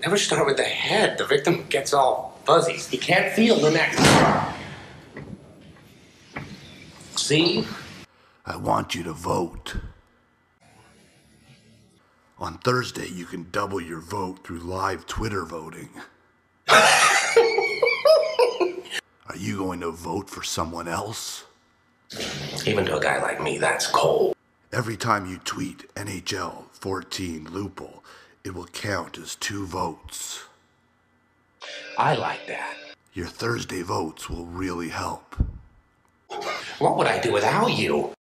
Never start with the head. The victim gets all fuzzy. He can't feel the neck. See? I want you to vote. On Thursday, you can double your vote through live Twitter voting. Are you going to vote for someone else? Even to a guy like me, that's cold. Every time you tweet NHL14 Lupul, it will count as 2 votes. I like that. Your Thursday votes will really help. What would I do without you?